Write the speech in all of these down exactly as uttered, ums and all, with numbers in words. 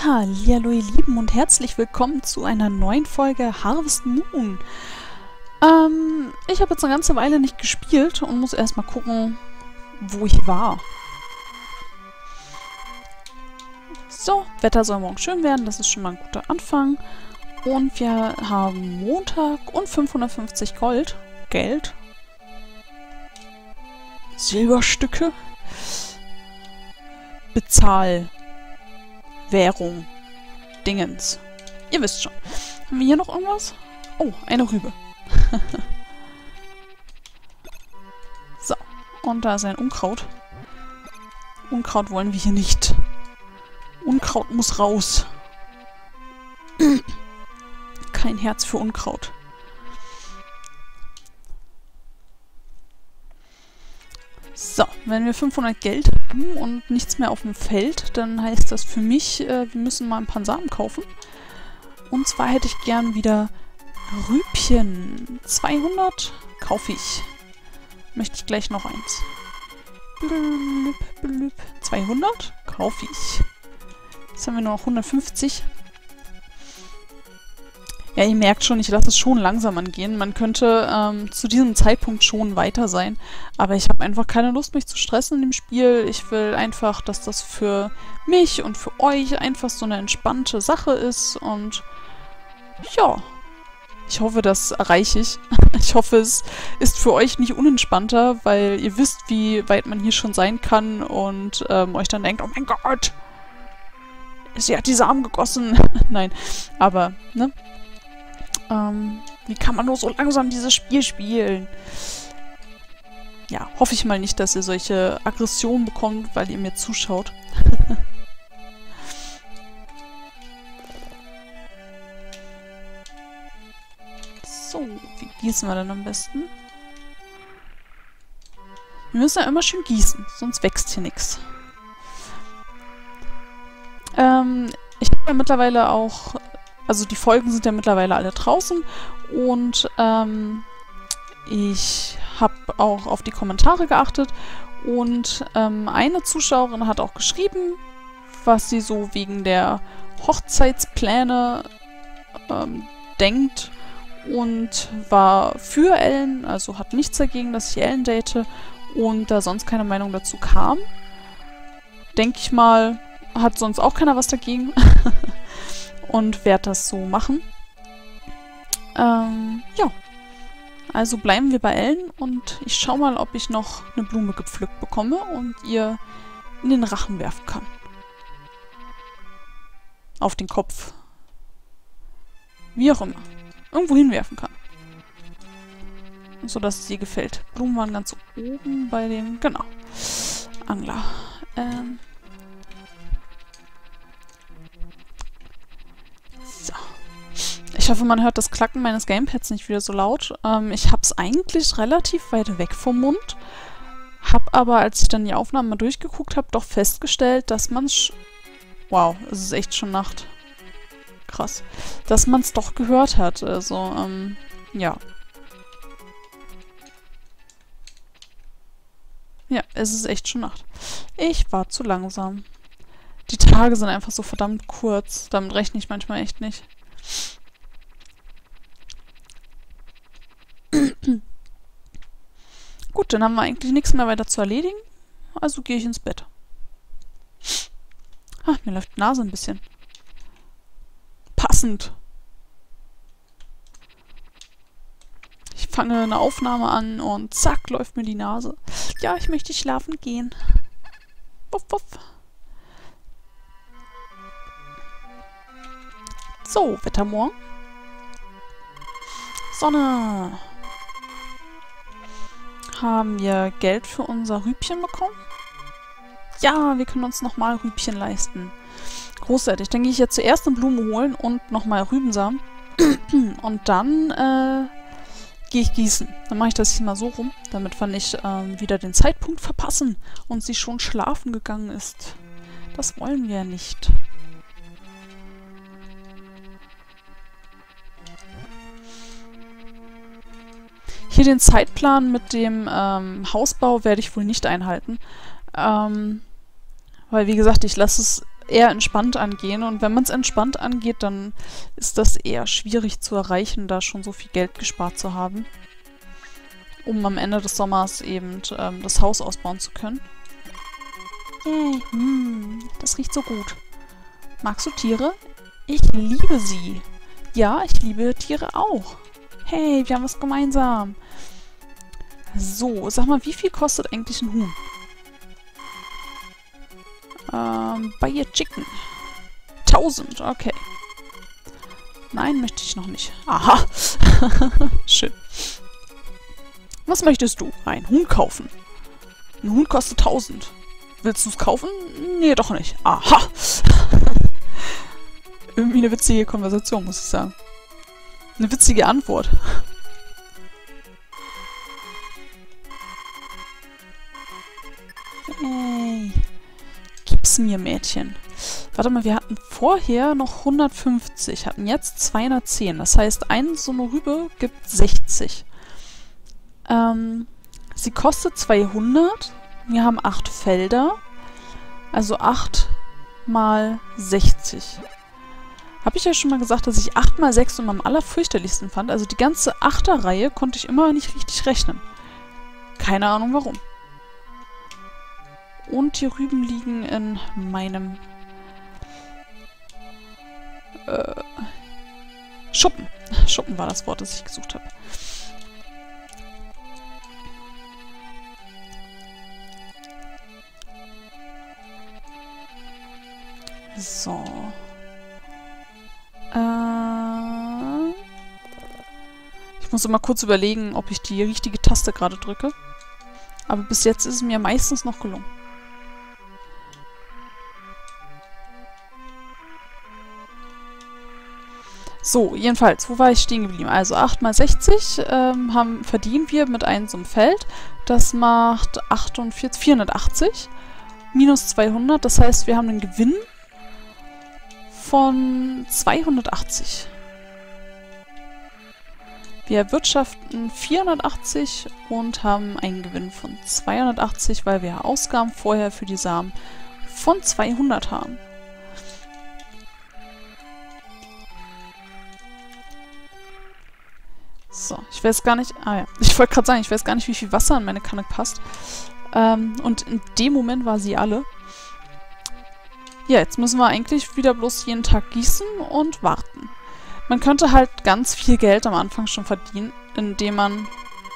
Hallihallo ihr Lieben und herzlich willkommen zu einer neuen Folge Harvest Moon. Ähm, ich habe jetzt eine ganze Weile nicht gespielt und muss erstmal gucken, wo ich war. So, Wetter soll morgen schön werden, das ist schon mal ein guter Anfang. Und wir haben Montag und fünfhundertfünfzig Gold. Geld. Silberstücke. Bezahl. Währung. Dingens. Ihr wisst schon. Haben wir hier noch irgendwas? Oh, eine Rübe. So. Und da ist ein Unkraut. Unkraut wollen wir hier nicht. Unkraut muss raus. Kein Herz für Unkraut. So, wenn wir fünfhundert Geld haben und nichts mehr auf dem Feld, dann heißt das für mich, äh, wir müssen mal ein paar Samen kaufen. Und zwar hätte ich gern wieder Rübchen. zweihundert kaufe ich. Möchte ich gleich noch eins. Blüb, blüb. zweihundert kaufe ich. Jetzt haben wir nur noch hundertfünfzig. Ja, ihr merkt schon, ich lasse es schon langsam angehen. Man könnte ähm, zu diesem Zeitpunkt schon weiter sein. Aber ich habe einfach keine Lust, mich zu stressen in dem Spiel. Ich will einfach, dass das für mich und für euch einfach so eine entspannte Sache ist. Und ja, ich hoffe, das erreiche ich. Ich hoffe, es ist für euch nicht unentspannter, weil ihr wisst, wie weit man hier schon sein kann und ähm, euch dann denkt, oh mein Gott, sie hat die Samen gegossen. Nein, aber, ne? Ähm, wie kann man nur so langsam dieses Spiel spielen? Ja, hoffe ich mal nicht, dass ihr solche Aggressionen bekommt, weil ihr mir zuschaut. So, wie gießen wir denn am besten? Wir müssen ja immer schön gießen, sonst wächst hier nichts. Ähm, ich habe ja mittlerweile auch... Also die Folgen sind ja mittlerweile alle draußen und ähm, ich habe auch auf die Kommentare geachtet und ähm, eine Zuschauerin hat auch geschrieben, was sie so wegen der Hochzeitspläne ähm, denkt und war für Ellen, also hat nichts dagegen, dass ich Ellen date und da sonst keine Meinung dazu kam. Denke ich mal, hat sonst auch keiner was dagegen. Und werde das so machen. Ähm, ja. Also bleiben wir bei Ellen und ich schaue mal, ob ich noch eine Blume gepflückt bekomme und ihr in den Rachen werfen kann. Auf den Kopf. Wie auch immer. Irgendwo hinwerfen kann. So dass es ihr gefällt. Blumen waren ganz oben bei dem... Genau. Angler. Ähm... Ich hoffe, man hört das Klacken meines Gamepads nicht wieder so laut. Ähm, ich habe es eigentlich relativ weit weg vom Mund. Hab aber, als ich dann die Aufnahmen mal durchgeguckt habe, doch festgestellt, dass man es... Wow, es ist echt schon Nacht. Krass. Dass man es doch gehört hat. Also, ähm, ja. Ja, es ist echt schon Nacht. Ich war zu langsam. Die Tage sind einfach so verdammt kurz. Damit rechne ich manchmal echt nicht. Gut, dann haben wir eigentlich nichts mehr weiter zu erledigen. Also gehe ich ins Bett. Ach, mir läuft die Nase ein bisschen. Passend. Ich fange eine Aufnahme an und zack, läuft mir die Nase. Ja, ich möchte schlafen gehen. Wuff, wuff. So, Wetter morgen. Sonne. Haben wir Geld für unser Rübchen bekommen? Ja, wir können uns nochmal Rübchen leisten. Großartig. Dann gehe ich jetzt zuerst eine Blume holen und nochmal Rübensamen. Und dann äh, gehe ich gießen. Dann mache ich das hier mal so rum, damit wir nicht ähm, wieder den Zeitpunkt verpassen und sie schon schlafen gegangen ist. Das wollen wir ja nicht. Hier den Zeitplan mit dem ähm, Hausbau werde ich wohl nicht einhalten. Ähm, weil, wie gesagt, ich lasse es eher entspannt angehen. Und wenn man es entspannt angeht, dann ist das eher schwierig zu erreichen, da schon so viel Geld gespart zu haben, um am Ende des Sommers eben ähm, das Haus ausbauen zu können. Yay, mm, das riecht so gut. Magst du Tiere? Ich liebe sie. Ja, ich liebe Tiere auch. Hey, wir haben was gemeinsam. So, sag mal, wie viel kostet eigentlich ein Huhn? Ähm, Buy a Chicken. tausend, okay. Nein, möchte ich noch nicht. Aha. Schön. Was möchtest du? Ein Huhn kaufen. Ein Huhn kostet tausend. Willst du es kaufen? Nee, doch nicht. Aha. Irgendwie eine witzige Konversation, muss ich sagen. Eine witzige Antwort. Hey. Gib's mir, Mädchen. Warte mal, wir hatten vorher noch hundertfünfzig, hatten jetzt zweihundertzehn. Das heißt, eine so eine Rübe gibt sechzig. Ähm, sie kostet zweihundert. Wir haben acht Felder. Also acht mal sechzig. Habe ich ja schon mal gesagt, dass ich acht mal sechs immer am allerfürchterlichsten fand. Also die ganze Achterreihe konnte ich immer nicht richtig rechnen. Keine Ahnung warum. Und die Rüben liegen in meinem äh, Schuppen. Schuppen war das Wort, das ich gesucht habe. So. Äh, ich muss immer kurz überlegen, ob ich die richtige Taste gerade drücke. Aber bis jetzt ist es mir meistens noch gelungen. So, jedenfalls, wo war ich stehen geblieben? Also acht mal sechzig ähm, haben, verdienen wir mit einem so einem Feld. Das macht achtundvierzig, vierhundertachtzig minus zweihundert. Das heißt, wir haben einen Gewinn von zweihundertachtzig. Wir erwirtschaften vierhundertachtzig und haben einen Gewinn von zweihundertachtzig, weil wir Ausgaben vorher für die Samen von zweihundert haben. So, ich weiß gar nicht... Ah ja, ich wollte gerade sagen, ich weiß gar nicht, wie viel Wasser in meine Kanne passt. Ähm, und in dem Moment war sie alle. Ja, jetzt müssen wir eigentlich wieder bloß jeden Tag gießen und warten. Man könnte halt ganz viel Geld am Anfang schon verdienen, indem man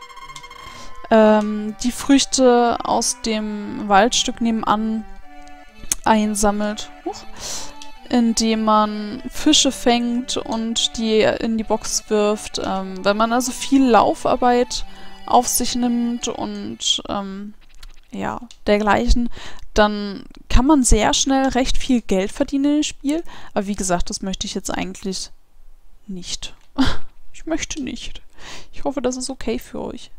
ähm, die Früchte aus dem Waldstück nebenan einsammelt. Huch. Indem man Fische fängt und die in die Box wirft. Ähm, wenn man also viel Laufarbeit auf sich nimmt und ähm, ja, dergleichen, dann kann man sehr schnell recht viel Geld verdienen im Spiel. Aber wie gesagt, das möchte ich jetzt eigentlich nicht. Ich möchte nicht. Ich hoffe, das ist okay für euch.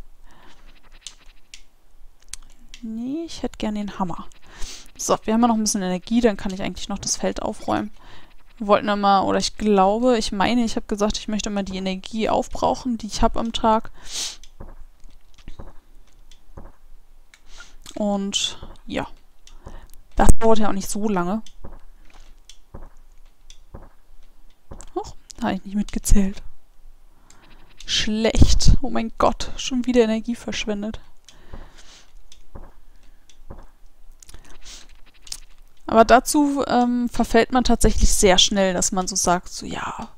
Nee, ich hätte gerne den Hammer. So, wir haben ja noch ein bisschen Energie, dann kann ich eigentlich noch das Feld aufräumen. Wir wollten immer, oder ich glaube, ich meine, ich habe gesagt, ich möchte immer die Energie aufbrauchen, die ich habe am Tag. Und ja, das dauert ja auch nicht so lange. Huch, da habe ich nicht mitgezählt. Schlecht. Oh mein Gott, schon wieder Energie verschwendet. Aber dazu ähm, verfällt man tatsächlich sehr schnell, dass man so sagt, so ja.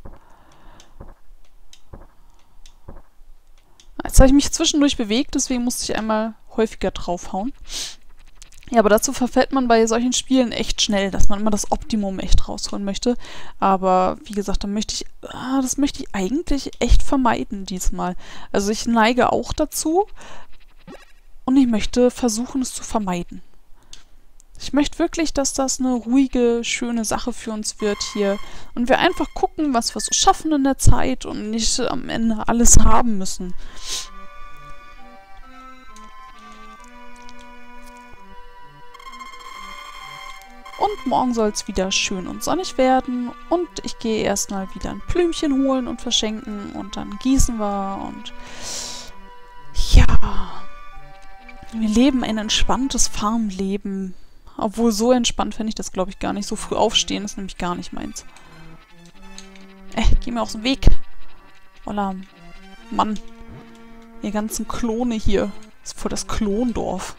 Jetzt habe ich mich zwischendurch bewegt, deswegen musste ich einmal häufiger draufhauen. Ja, aber dazu verfällt man bei solchen Spielen echt schnell, dass man immer das Optimum echt rausholen möchte. Aber wie gesagt, dann möchte ich, ah, das möchte ich eigentlich echt vermeiden diesmal. Also ich neige auch dazu und ich möchte versuchen, es zu vermeiden. Ich möchte wirklich, dass das eine ruhige, schöne Sache für uns wird hier. Und wir einfach gucken, was wir so schaffen in der Zeit und nicht am Ende alles haben müssen. Und morgen soll es wieder schön und sonnig werden. Und ich gehe erstmal wieder ein Blümchen holen und verschenken. Und dann gießen wir. Und ja, wir leben ein entspanntes Farmleben. Obwohl, so entspannt fände ich das, glaube ich, gar nicht. So früh aufstehen ist nämlich gar nicht meins. Äh, geh mir aus dem Weg. Oller Mann. Die ganzen Klone hier. Das ist voll das Klondorf.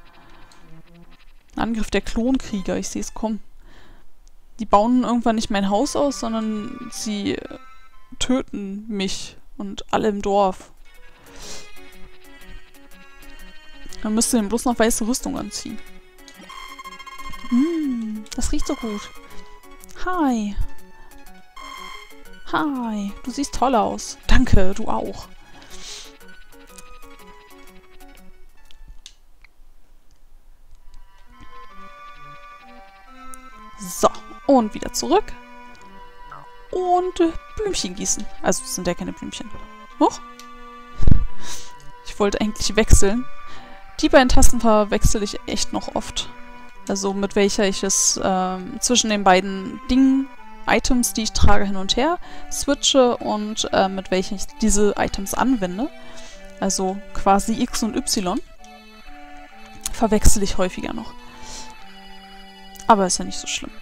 Angriff der Klonkrieger, ich sehe es kommen. Die bauen irgendwann nicht mein Haus aus, sondern sie töten mich und alle im Dorf. Man müsste ihm bloß noch weiße Rüstung anziehen. Hm, das riecht so gut. Hi. Hi, du siehst toll aus. Danke, du auch. So, und wieder zurück. Und äh, Blümchen gießen. Also, das sind ja keine Blümchen. Huch. Ich wollte eigentlich wechseln. Die beiden Tasten verwechsel ich echt noch oft. Also, mit welcher ich es ähm, zwischen den beiden Dingen, Items, die ich trage, hin und her switche und äh, mit welcher ich diese Items anwende. Also quasi X und Y. Verwechsel ich häufiger noch. Aber ist ja nicht so schlimm.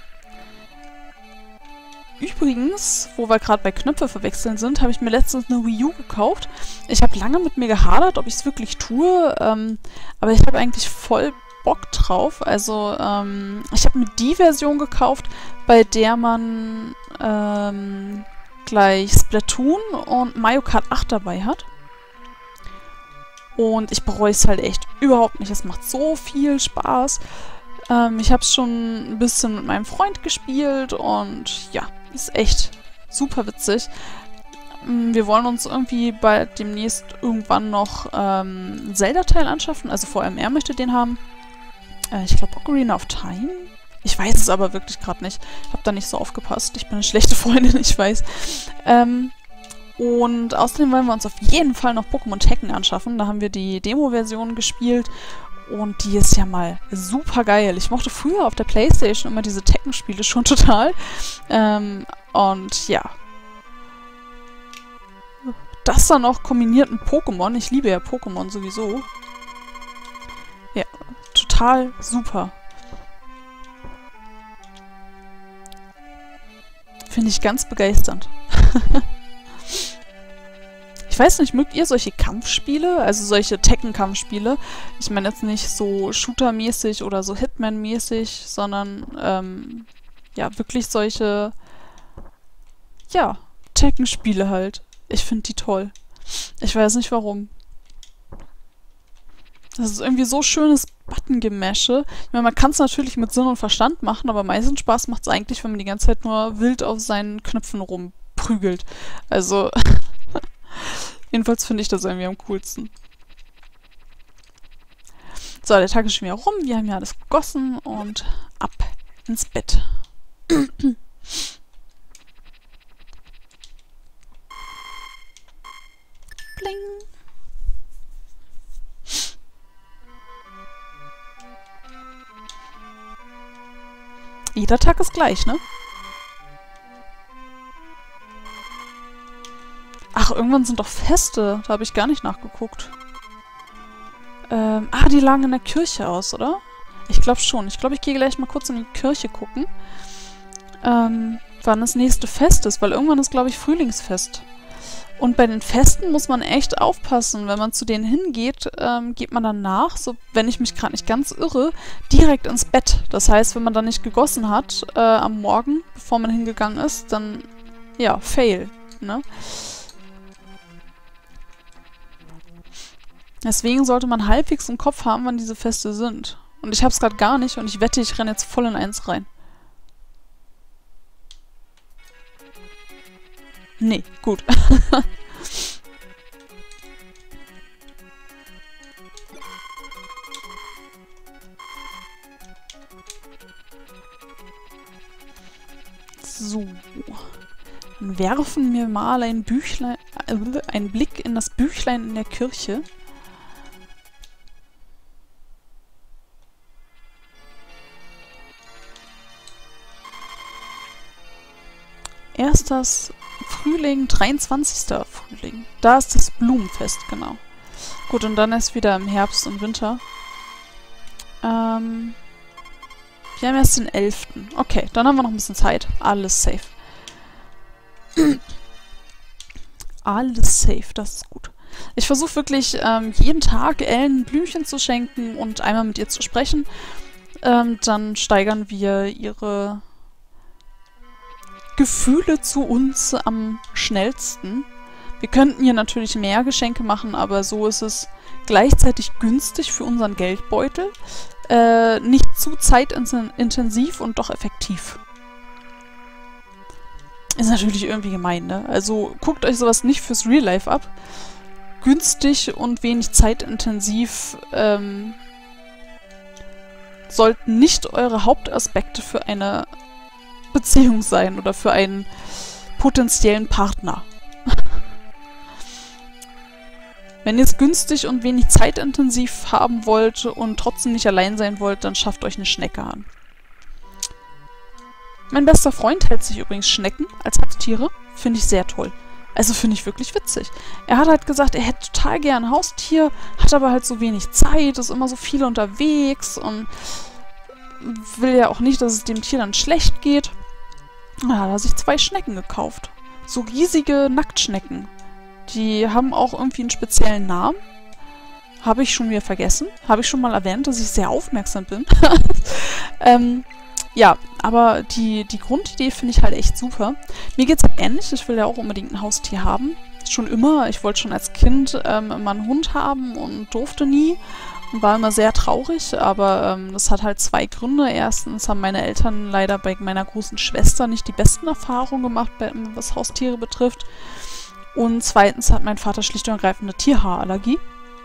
Übrigens, wo wir gerade bei Knöpfe verwechseln sind, habe ich mir letztens eine Wii U gekauft. Ich habe lange mit mir gehadert, ob ich es wirklich tue, ähm, aber ich habe eigentlich voll Bock drauf. Also, ähm, ich habe mir die Version gekauft, bei der man ähm, gleich Splatoon und Mario Kart acht dabei hat. Und ich bereue es halt echt überhaupt nicht. Es macht so viel Spaß. Ähm, ich habe es schon ein bisschen mit meinem Freund gespielt und ja, ist echt super witzig. Wir wollen uns irgendwie bald demnächst irgendwann noch ähm, einen Zelda-Teil anschaffen. Also vor allem er möchte den haben. Äh, ich glaube Ocarina of Time. Ich weiß es aber wirklich gerade nicht. Ich habe da nicht so aufgepasst. Ich bin eine schlechte Freundin, ich weiß. Ähm, und außerdem wollen wir uns auf jeden Fall noch Pokémon Tekken anschaffen. Da haben wir die Demo-Version gespielt. Und die ist ja mal super geil. Ich mochte früher auf der PlayStation immer diese Tekken-Spiele schon total. Ähm, und ja. Das dann auch kombiniert mit Pokémon. Ich liebe ja Pokémon sowieso. Ja, total super. Finde ich ganz begeisternd. Ich weiß nicht, mögt ihr solche Kampfspiele? Also solche Tekken-Kampfspiele? Ich meine jetzt nicht so Shooter-mäßig oder so Hitman-mäßig, sondern ähm, ja, wirklich solche ja, Tekken-Spiele halt. Ich finde die toll. Ich weiß nicht warum. Das ist irgendwie so schönes Button-Gemäsche. Ich meine, man kann es natürlich mit Sinn und Verstand machen, aber meistens Spaß macht es eigentlich, wenn man die ganze Zeit nur wild auf seinen Knöpfen rumprügelt. Also, jedenfalls finde ich das irgendwie am coolsten. So, der Tag ist schon wieder rum. Wir haben ja alles gegossen und ab ins Bett. Bling. Jeder Tag ist gleich, ne? Ach, irgendwann sind doch Feste. Da habe ich gar nicht nachgeguckt. Ähm, ah, die lagen in der Kirche aus, oder? Ich glaube schon. Ich glaube, ich gehe gleich mal kurz in die Kirche gucken. Ähm, wann das nächste Fest ist, weil irgendwann ist, glaube ich, Frühlingsfest. Und bei den Festen muss man echt aufpassen. Wenn man zu denen hingeht, ähm, geht man danach, so wenn ich mich gerade nicht ganz irre, direkt ins Bett. Das heißt, wenn man dann nicht gegossen hat äh, am Morgen, bevor man hingegangen ist, dann, ja, fail, ne? Deswegen sollte man halbwegs im Kopf haben, wann diese Feste sind. Und ich hab's gerade gar nicht und ich wette, ich renne jetzt voll in eins rein. Nee, gut. So. Dann werfen wir mal ein Büchlein, äh, einen Blick in das Büchlein in der Kirche. Erst das Frühling, dreiundzwanzigster Frühling. Da ist das Blumenfest, genau. Gut, und dann erst wieder im Herbst und Winter. Ähm, Wir haben erst den elften Okay, dann haben wir noch ein bisschen Zeit. Alles safe. Alles safe, das ist gut. Ich versuche wirklich ähm, jeden Tag Ellen Blümchen zu schenken und einmal mit ihr zu sprechen. Ähm, dann steigern wir ihre Gefühle zu uns am schnellsten. Wir könnten ihr natürlich mehr Geschenke machen, aber so ist es gleichzeitig günstig für unseren Geldbeutel. Äh, nicht zu zeitintensiv und doch effektiv. Ist natürlich irgendwie gemein, ne? Also guckt euch sowas nicht fürs Real Life ab. Günstig und wenig zeitintensiv ähm, sollten nicht eure Hauptaspekte für eine Beziehung sein oder für einen potenziellen Partner. Wenn ihr es günstig und wenig zeitintensiv haben wollt und trotzdem nicht allein sein wollt, dann schafft euch eine Schnecke an. Mein bester Freund hält sich übrigens Schnecken als Haustiere. Finde ich sehr toll. Also finde ich wirklich witzig. Er hat halt gesagt, er hätte total gern ein Haustier, hat aber halt so wenig Zeit, ist immer so viel unterwegs und will ja auch nicht, dass es dem Tier dann schlecht geht. Da hat er sich zwei Schnecken gekauft. So riesige Nacktschnecken. Die haben auch irgendwie einen speziellen Namen. Habe ich schon wieder vergessen. Habe ich schon mal erwähnt, dass ich sehr aufmerksam bin. ähm, ja, aber die, die Grundidee finde ich halt echt super. Mir geht es halt ähnlich. Ich will ja auch unbedingt ein Haustier haben. Schon immer. Ich wollte schon als Kind ähm, immer einen Hund haben und durfte nie. Und war immer sehr traurig, aber ähm, das hat halt zwei Gründe. Erstens haben meine Eltern leider bei meiner großen Schwester nicht die besten Erfahrungen gemacht, was Haustiere betrifft. Und zweitens hat mein Vater schlicht und ergreifend eine Tierhaarallergie.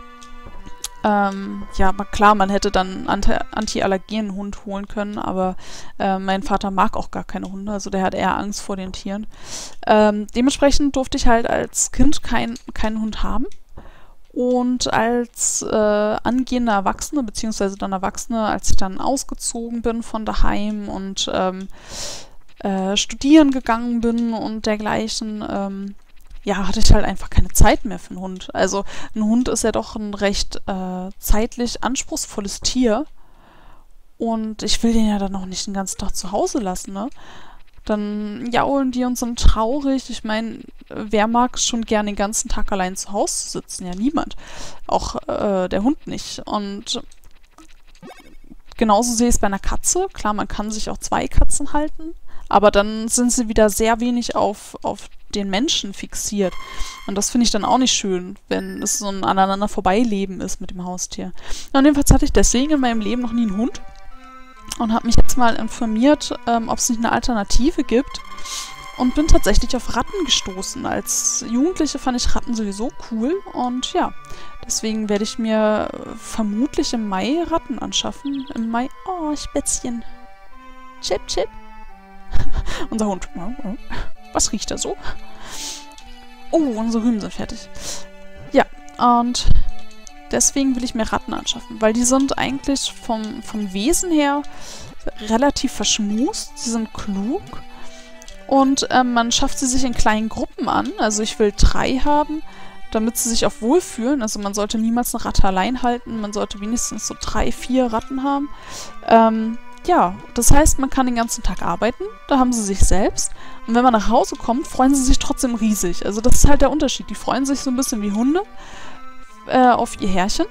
Ähm, ja, aber klar, man hätte dann einen Anti-Allergen-Hund holen können, aber äh, mein Vater mag auch gar keine Hunde, also der hat eher Angst vor den Tieren. Ähm, dementsprechend durfte ich halt als Kind kein, keinen Hund haben. Und als äh, angehende Erwachsene, beziehungsweise dann Erwachsene, als ich dann ausgezogen bin von daheim und ähm, äh, studieren gegangen bin und dergleichen, ähm, ja, hatte ich halt einfach keine Zeit mehr für einen Hund. Also ein Hund ist ja doch ein recht äh, zeitlich anspruchsvolles Tier. Und ich will den ja dann auch nicht den ganzen Tag zu Hause lassen, ne? Dann jaulen die und sind traurig. Ich meine, wer mag es schon gerne den ganzen Tag allein zu Hause zu sitzen? Ja, niemand. Auch äh, der Hund nicht. Und genauso sehe ich es bei einer Katze. Klar, man kann sich auch zwei Katzen halten, aber dann sind sie wieder sehr wenig auf, auf den Menschen fixiert. Und das finde ich dann auch nicht schön, wenn es so ein aneinander Vorbeileben ist mit dem Haustier. Und jedenfalls hatte ich deswegen in meinem Leben noch nie einen Hund. Und habe mich jetzt mal informiert, ähm, ob es nicht eine Alternative gibt. Und bin tatsächlich auf Ratten gestoßen. Als Jugendliche fand ich Ratten sowieso cool. Und ja, deswegen werde ich mir vermutlich im Mai Ratten anschaffen. Im Mai... Oh, Spätzchen. Chip, chip. Unser Hund. Was riecht da so? Oh, unsere Rüben sind fertig. Ja, und... deswegen will ich mir Ratten anschaffen, weil die sind eigentlich vom, vom Wesen her relativ verschmust, sie sind klug und ähm, man schafft sie sich in kleinen Gruppen an. Also ich will drei haben, damit sie sich auch wohlfühlen. Also man sollte niemals eine Ratte allein halten, man sollte wenigstens so drei, vier Ratten haben. Ähm, ja, das heißt, man kann den ganzen Tag arbeiten, da haben sie sich selbst. Und wenn man nach Hause kommt, freuen sie sich trotzdem riesig. Also das ist halt der Unterschied. Die freuen sich so ein bisschen wie Hunde auf ihr Herrchen.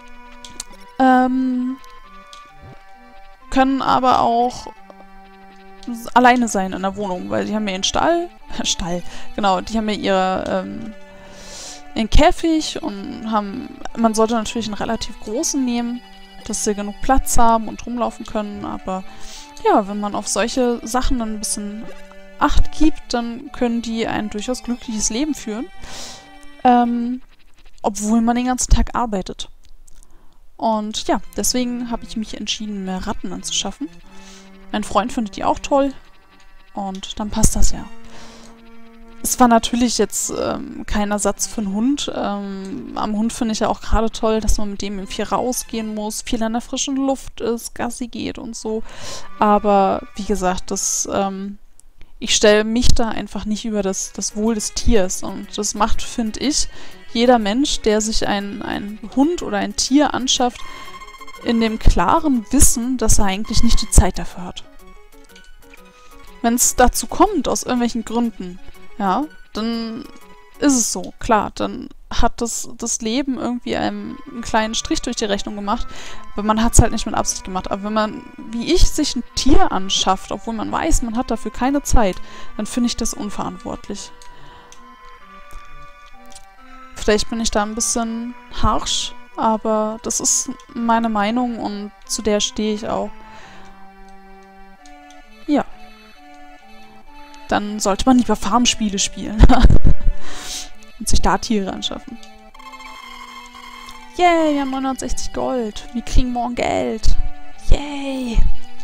Ähm, können aber auch alleine sein in der Wohnung, weil die haben ja ihren Stall. Stall, genau, die haben ja ihre ähm, ihren Käfig und haben. Man sollte natürlich einen relativ großen nehmen, dass sie genug Platz haben und rumlaufen können, aber ja, wenn man auf solche Sachen dann ein bisschen Acht gibt, dann können die ein durchaus glückliches Leben führen. Ähm, obwohl man den ganzen Tag arbeitet. Und ja, deswegen habe ich mich entschieden, mehr Ratten anzuschaffen. Mein Freund findet die auch toll. Und dann passt das ja. Es war natürlich jetzt ähm, kein Ersatz für einen Hund. Ähm, am Hund finde ich ja auch gerade toll, dass man mit dem viel rausgehen muss, viel an der frischen Luft ist, Gassi geht und so. Aber wie gesagt, das... Ähm, ich stelle mich da einfach nicht über das, das Wohl des Tiers. Und das macht, finde ich, jeder Mensch, der sich einen, einen Hund oder ein Tier anschafft, in dem klaren Wissen, dass er eigentlich nicht die Zeit dafür hat. Wenn es dazu kommt, aus irgendwelchen Gründen, ja, dann ist es so, klar, dann hat das, das Leben irgendwie einem einen kleinen Strich durch die Rechnung gemacht, aber man hat es halt nicht mit Absicht gemacht. Aber wenn man, wie ich, sich ein Tier anschafft, obwohl man weiß, man hat dafür keine Zeit, dann finde ich das unverantwortlich. Vielleicht bin ich da ein bisschen harsch, aber das ist meine Meinung und zu der stehe ich auch. Ja. Dann sollte man lieber Farmspiele spielen. Und sich da Tiere anschaffen. Yay, wir haben neunhundertsechzig Gold. Wir kriegen morgen Geld. Yay.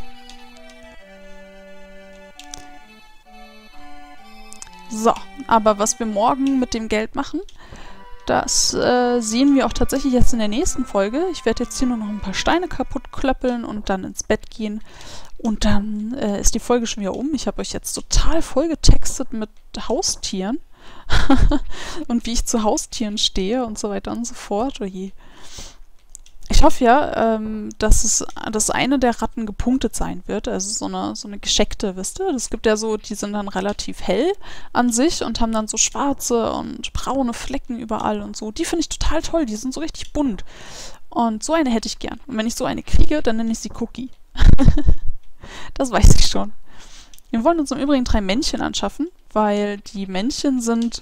So, aber was wir morgen mit dem Geld machen, das äh, sehen wir auch tatsächlich jetzt in der nächsten Folge. Ich werde jetzt hier nur noch ein paar Steine kaputt klöppeln und dann ins Bett gehen. Und dann äh, ist die Folge schon wieder um. Ich habe euch jetzt total voll getextet mit Haustieren. Und wie ich zu Haustieren stehe und so weiter und so fort. Oh je. Ich hoffe ja, ähm, dass es dass eine der Ratten gepunktet sein wird. Also so eine, so eine gescheckte, wisst ihr? Das gibt ja so, die sind dann relativ hell an sich und haben dann so schwarze und braune Flecken überall und so. Die finde ich total toll. Die sind so richtig bunt. Und so eine hätte ich gern. Und wenn ich so eine kriege, dann nenne ich sie Cookie. Das weiß ich schon. Wir wollen uns im Übrigen drei Männchen anschaffen, weil die Männchen sind,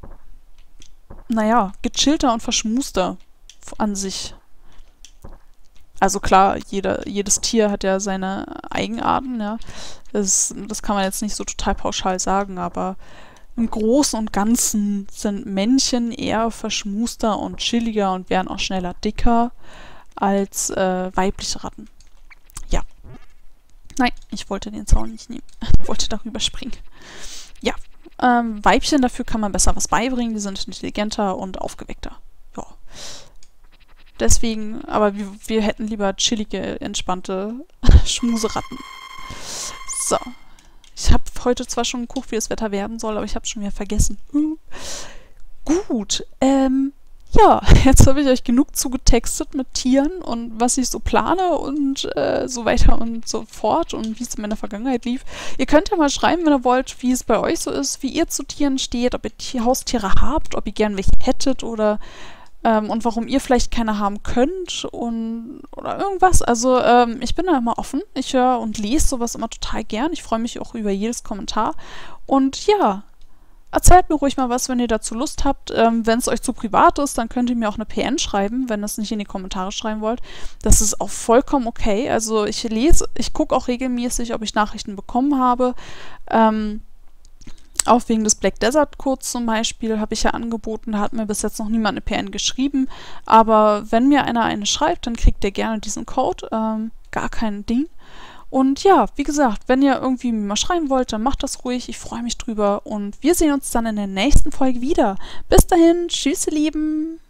naja, gechillter und verschmuster an sich. Also klar, jeder, jedes Tier hat ja seine Eigenarten, ja. Das, das kann man jetzt nicht so total pauschal sagen, aber im Großen und Ganzen sind Männchen eher verschmuster und chilliger und werden auch schneller dicker als äh, weibliche Ratten. Ja. Nein, ich wollte den Zaun nicht nehmen. Ich wollte darüber springen. Ja, ähm, Weibchen, dafür kann man besser was beibringen. Die sind intelligenter und aufgeweckter. Ja. Deswegen, aber wir, wir hätten lieber chillige, entspannte Schmuseratten. So. Ich habe heute zwar schon geguckt, wie das Wetter werden soll, aber ich habe es schon wieder vergessen. Hm. Gut, ähm, ja, jetzt habe ich euch genug zugetextet mit Tieren und was ich so plane und äh, so weiter und so fort und wie es in meiner Vergangenheit lief. Ihr könnt ja mal schreiben, wenn ihr wollt, wie es bei euch so ist, wie ihr zu Tieren steht, ob ihr Tier Haustiere habt, ob ihr gern welche hättet oder ähm, und warum ihr vielleicht keine haben könnt und oder irgendwas. Also ähm, ich bin da immer offen. Ich höre und lese sowas immer total gern. Ich freue mich auch über jedes Kommentar. Und ja, erzählt mir ruhig mal was, wenn ihr dazu Lust habt. Ähm, wenn es euch zu privat ist, dann könnt ihr mir auch eine P N schreiben, wenn ihr es nicht in die Kommentare schreiben wollt. Das ist auch vollkommen okay. Also ich lese, ich gucke auch regelmäßig, ob ich Nachrichten bekommen habe. Ähm, auch wegen des Black Desert Codes zum Beispiel habe ich ja angeboten, da hat mir bis jetzt noch niemand eine P N geschrieben. Aber wenn mir einer eine schreibt, dann kriegt ihr gerne diesen Code. Ähm, gar kein Ding. Und ja, wie gesagt, wenn ihr irgendwie mal schreiben wollt, dann macht das ruhig. Ich freue mich drüber. Und wir sehen uns dann in der nächsten Folge wieder. Bis dahin, tschüss, ihr Lieben.